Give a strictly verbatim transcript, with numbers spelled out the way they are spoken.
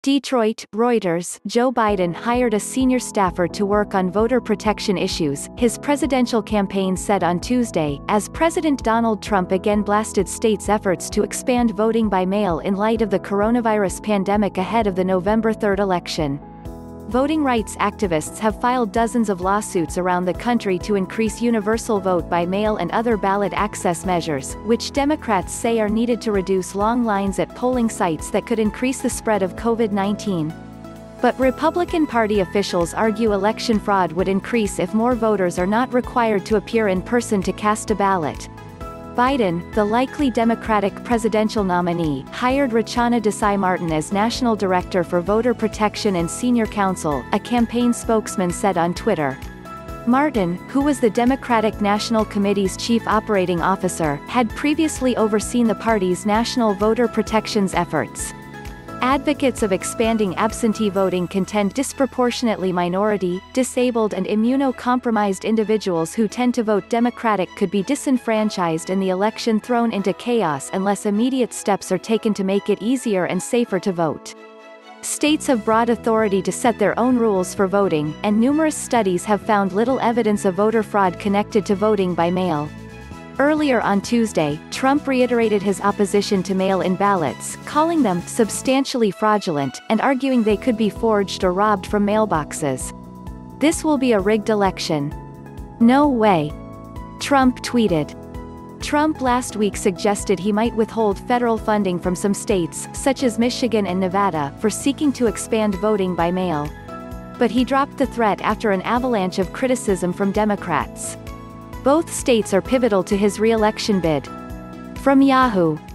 Detroit, Reuters. Joe Biden hired a senior staffer to work on voter protection issues, his presidential campaign said on Tuesday, as President Donald Trump again blasted states' efforts to expand voting by mail in light of the coronavirus pandemic ahead of the November third election. Voting rights activists have filed dozens of lawsuits around the country to increase universal vote by mail and other ballot access measures, which Democrats say are needed to reduce long lines at polling sites that could increase the spread of COVID nineteen. But Republican Party officials argue election fraud would increase if more voters are not required to appear in person to cast a ballot. Biden, the likely Democratic presidential nominee, hired Rachana Desai Martin as National Director for Voter Protection and Senior Counsel, a campaign spokesman said on Twitter. Martin, who was the Democratic National Committee's chief operating officer, had previously overseen the party's national voter protections efforts. Advocates of expanding absentee voting contend disproportionately minority, disabled and immunocompromised individuals who tend to vote Democratic could be disenfranchised and the election thrown into chaos unless immediate steps are taken to make it easier and safer to vote. States have broad authority to set their own rules for voting, and numerous studies have found little evidence of voter fraud connected to voting by mail. Earlier on Tuesday, Trump reiterated his opposition to mail-in ballots, calling them substantially fraudulent, and arguing they could be forged or robbed from mailboxes. "This will be a rigged election. No way," Trump tweeted. Trump last week suggested he might withhold federal funding from some states, such as Michigan and Nevada, for seeking to expand voting by mail. But he dropped the threat after an avalanche of criticism from Democrats. Both states are pivotal to his re-election bid. From Yahoo!